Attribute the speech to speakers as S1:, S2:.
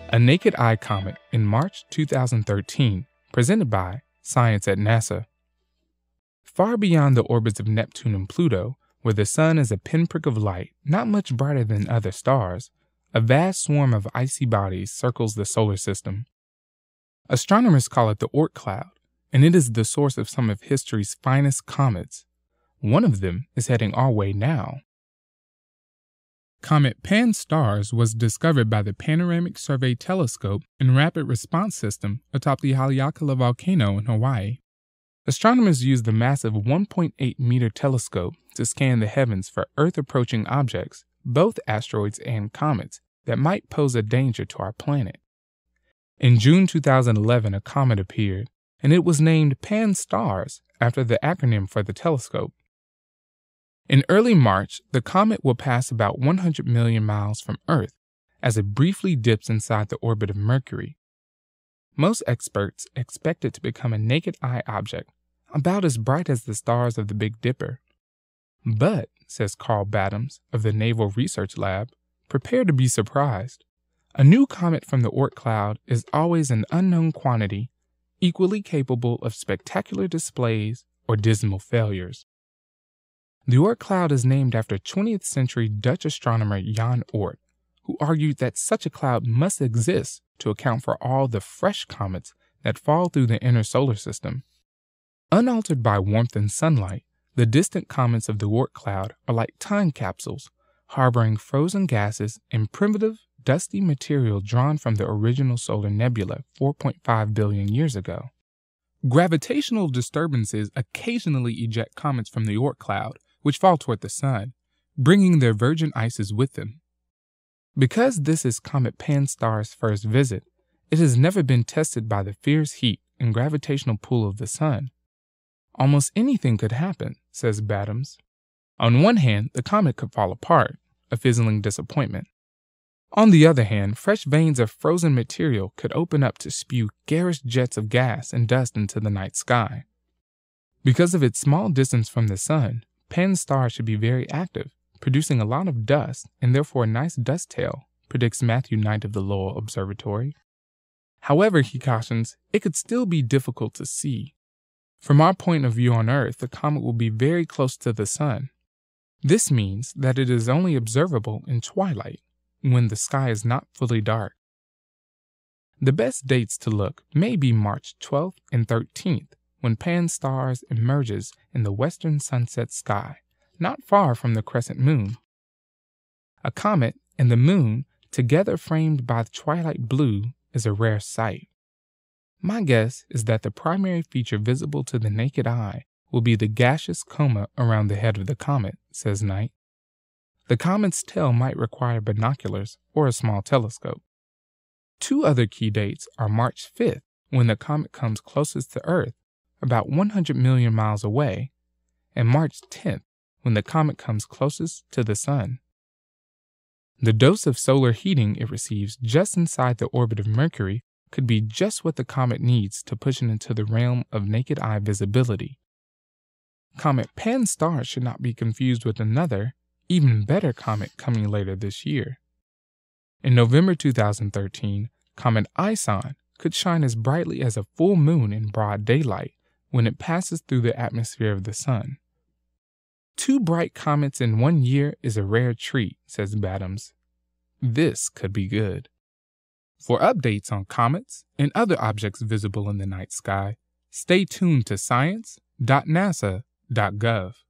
S1: A naked eye comet in March 2013, presented by Science at NASA. Far beyond the orbits of Neptune and Pluto, where the sun is a pinprick of light not much brighter than other stars, a vast swarm of icy bodies circles the solar system. Astronomers call it the Oort cloud, and it is the source of some of history's finest comets. One of them is heading our way now. Comet Pan-STARRS was discovered by the Panoramic Survey Telescope and Rapid Response System atop the Haleakala volcano in Hawaii. Astronomers used the massive 1.8-meter telescope to scan the heavens for Earth-approaching objects, both asteroids and comets, that might pose a danger to our planet. In June 2011, a comet appeared, and it was named Pan-STARRS after the acronym for the telescope. In early March, the comet will pass about 100 million miles from Earth as it briefly dips inside the orbit of Mercury. Most experts expect it to become a naked eye object, about as bright as the stars of the Big Dipper. But, says Carl Battams of the Naval Research Lab, prepare to be surprised. A new comet from the Oort cloud is always an unknown quantity, equally capable of spectacular displays or dismal failures. The Oort cloud is named after 20th century Dutch astronomer Jan Oort, who argued that such a cloud must exist to account for all the fresh comets that fall through the inner solar system. Unaltered by warmth and sunlight, the distant comets of the Oort cloud are like time capsules, harboring frozen gases and primitive, dusty material drawn from the original solar nebula 4.5 billion years ago. Gravitational disturbances occasionally eject comets from the Oort cloud, which fall toward the sun, bringing their virgin ices with them. Because this is Comet Pan-STARRS' first visit, it has never been tested by the fierce heat and gravitational pull of the sun. Almost anything could happen, says Battams. On one hand, the comet could fall apart, a fizzling disappointment. On the other hand, fresh veins of frozen material could open up to spew garish jets of gas and dust into the night sky. Because of its small distance from the sun, Pan-STARRS should be very active, producing a lot of dust and therefore a nice dust tail, predicts Matthew Knight of the Lowell Observatory. However, he cautions, it could still be difficult to see. From our point of view on Earth, the comet will be very close to the sun. This means that it is only observable in twilight, when the sky is not fully dark. The best dates to look may be March 12th and 13th, when Pan-STARRS emerges in the western sunset sky, not far from the crescent moon. A comet and the moon, together framed by the twilight blue, is a rare sight. My guess is that the primary feature visible to the naked eye will be the gaseous coma around the head of the comet, says Knight. The comet's tail might require binoculars or a small telescope. Two other key dates are March 5th, when the comet comes closest to Earth, about 100 million miles away, and March 10th, when the comet comes closest to the sun. The dose of solar heating it receives just inside the orbit of Mercury could be just what the comet needs to push it into the realm of naked eye visibility. Comet Pan-STARRS should not be confused with another, even better comet coming later this year. In November 2013, Comet ISON could shine as brightly as a full moon in broad daylight when it passes through the atmosphere of the sun. 2 bright comets in 1 year is a rare treat, says Battams. This could be good. For updates on comets and other objects visible in the night sky, stay tuned to science.nasa.gov.